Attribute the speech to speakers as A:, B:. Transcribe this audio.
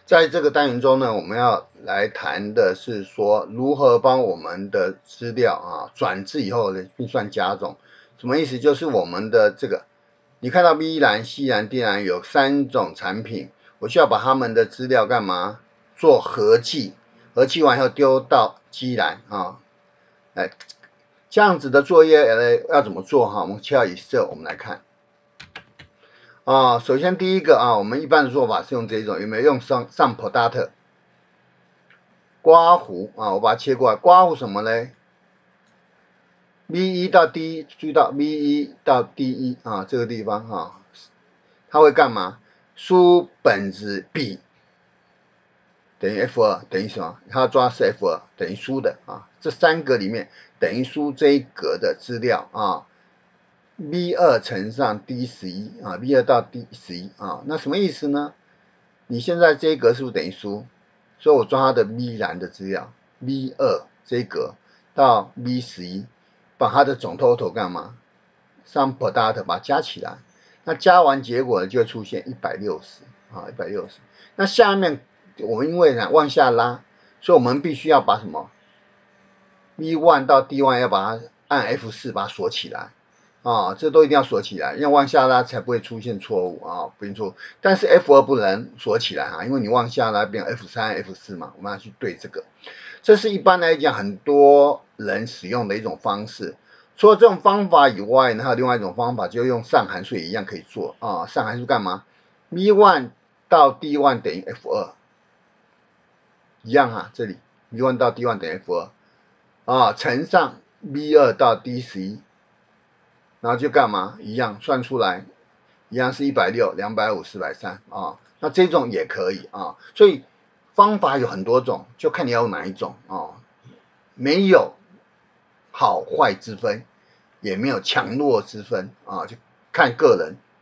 A: 在这个单元中呢，我们要来谈的是说如何帮我们的资料转置以后的运算加总。什么意思？就是我们的这个，你看到 B 栏、C 栏、D 栏有3种产品，我需要把他们的资料干嘛？做合计，合计完以后丢到G 栏这样子的作业要怎么做我们切到 Excel， 我们来看。首先第一个我们一般的做法是用这种，有没有用上 product 刮弧我把它切过来，刮弧什么呢 ？V1 到 D， 注意到 V1 到 D1 这个地方它会干嘛？输本子 B 等于 F2 等于什么？它抓是 F2 等于输的这3格里面等于输这一格的资料V2 乘上 D11 V2 到 D11 那什么意思呢？你现在这一格是不是等于输？所以我抓它的 V 栏的资料 V2 这一格到 V11， 把它的总 total 干嘛？上 product 把它加起来，那加完结果呢就会出现160160。那下面我们因为呢往下拉，所以我们必须要把什么 V1 到 D1 要把它按 F4 把它锁起来这都一定要锁起来，要往下拉才不会出现错误不会错误。但是 F2 不能锁起来因为你往下拉变 F3、F4 嘛，我们要去对这个。这是一般来讲很多人使用的一种方式。除了这种方法以外呢，还有另外一种方法，就用上函数也一样可以做上函数干嘛 ？V1 到 D1 等于 F2， 一样这里 V1 到 D1 等于 F2乘上 V2 到 D11。然后就干嘛？一样算出来，一样是160、250、130那这种也可以所以方法有很多种，就看你要用哪一种没有好坏之分，也没有强弱之分就看个人